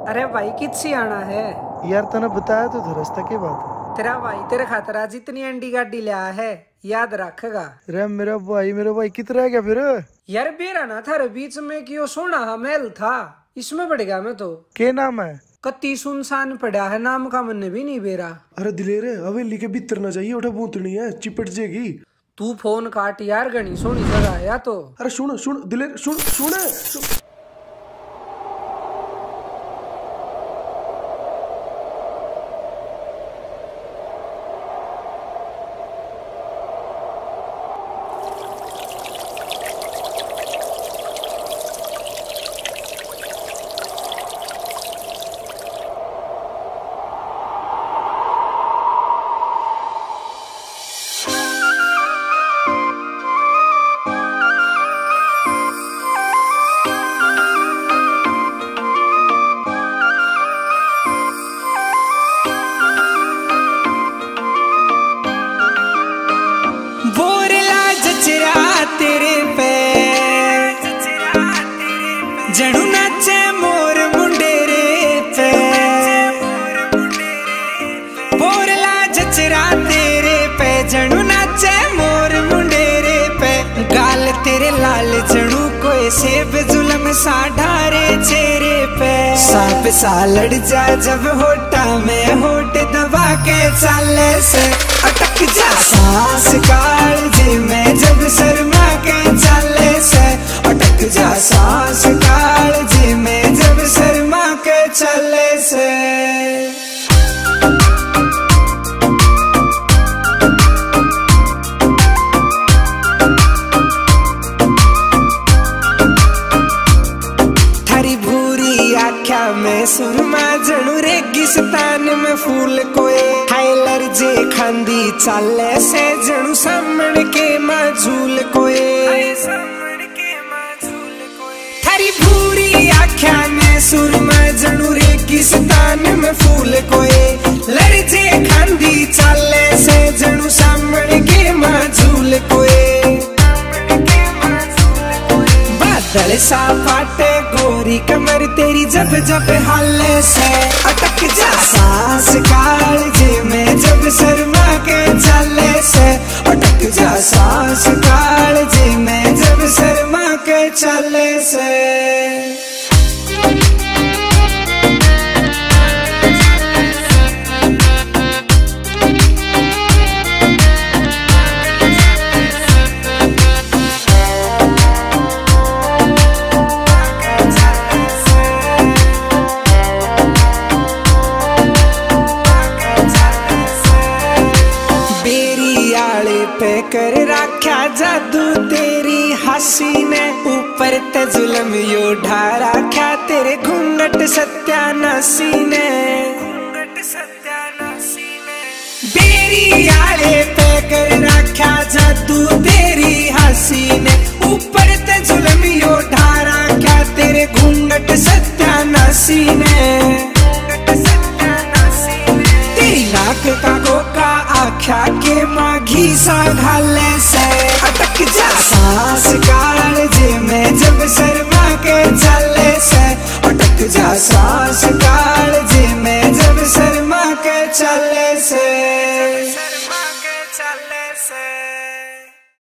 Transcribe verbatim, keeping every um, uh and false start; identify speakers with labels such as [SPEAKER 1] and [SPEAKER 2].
[SPEAKER 1] अरे भाई कित्सी आना है
[SPEAKER 2] यार तने बताया तो था रास्ता के बाद।
[SPEAKER 1] तेरा भाई तेरे खातर आज इतनी अंडी गाड़ी ले आया है, याद रखेगा।
[SPEAKER 2] अरे मेरा भाई मेरा भाई कितना रह गया फिर
[SPEAKER 1] यार बेरा ना था बीच में कि वो सोना महल था, इसमें पड़ गया मैं तो।
[SPEAKER 2] के नाम है?
[SPEAKER 1] कत्ती सुनसान पड़ा है, नाम का मन भी नहीं बेरा।
[SPEAKER 3] अरे दिलेर हवेली के भीतर ना जाइए, उठा बूतनी है चिपट जाएगी।
[SPEAKER 1] तू फोन काट यार, गणी सोनी जगह है या तो।
[SPEAKER 3] अरे सुन सुन दिलेर सुन सुन, सुन।
[SPEAKER 1] तेरे पे जड़ू नाचे मोर मुंडेरे पे, बोरला जचरा तेरे पे जड़ू नाचे मोर मुंडेरे पे। गाल तेरे लाल जड़ू कोई सेब जुलम सा ढारे चेहरे पे। सांप सा लड़ जा जब होटा में होट दबा के चाले से अटक जा सांस काल जी में जब शर्मा के चाले से अटक जा सांस काल जी में जब शर्मा के चाले से। थारी भूरी आख्या में सुरमा जड़ू रेगिस्तान में फूल कोए हाइलर जे खांदी चाले से जड़ू सामण के माजूल कोए। थारी भूरी आख्या में सुरमा जड़ू रेगिस्तान में फूल कोए लड़जे खांदी चाले से जड़ू सामण के माजूल कोए। बादल सा फाटे गोरी कमर तेरी जब जब हाले से अटक जा सांस काल जी में जब शर्मा के चाले से अटक जा सांस काल जी में जब शर्मा के चाले से। पे कर राख्या जादू तेरी हंसी ने, ऊपर ते जुल्म यो ढा राख्या तेरे घूंघट सत्यानाशी ने। बेरी आले पे कर राख्या जादू तेरी हंसी ने, ऊपर ते जुल्म यो ढा राख्या तेरे घूंघट सत्यानाशी ने। तेरी नाक का गोका आख्या के माघी सा घाले से अटक जा।